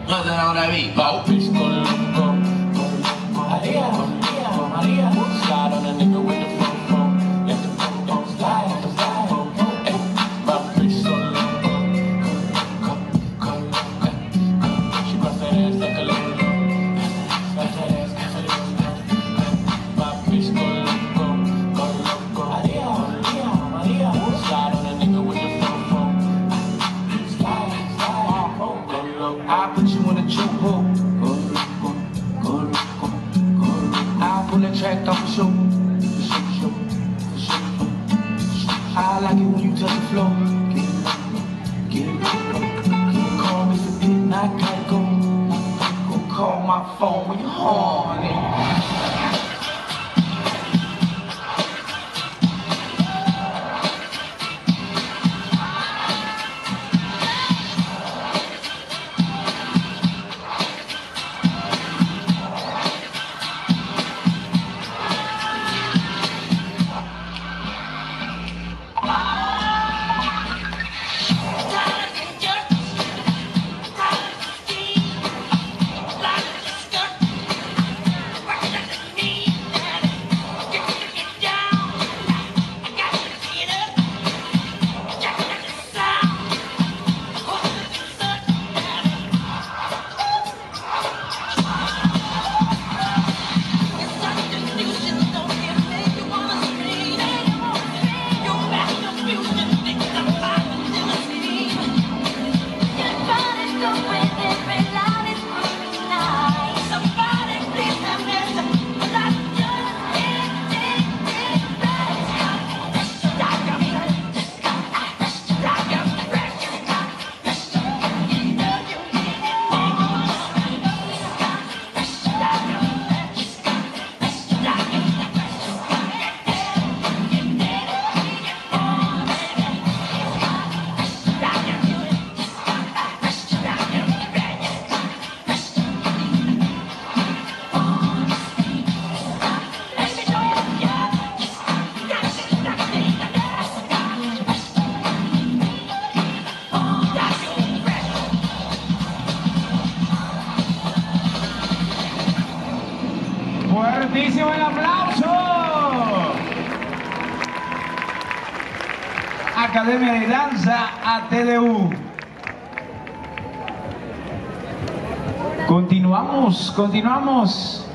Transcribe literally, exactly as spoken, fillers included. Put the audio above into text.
No te enamora de mí. Baupis con loco, con loco. María, María, María. Slide on a nigga with the fofo. Let the fofo slide, slide. Ay, baupis con loco, con loco, con loco. She bust that ass like a lolo. Bust that ass like a lolo. Baupis con loco, con loco. María, María, María. Slide on a nigga with the fofo. Slide, slide. Con loco. I put you in a chokehold. Go loco, go loco, go loco. I'll pull that track off the show. Show, show, show. I like it when you touch the floor. Get loco, get loco, get call me for pin, I gotta go. Go call my phone when you're horny. Fuertísimo el aplauso. Academia de Danza A T D U. Continuamos, continuamos.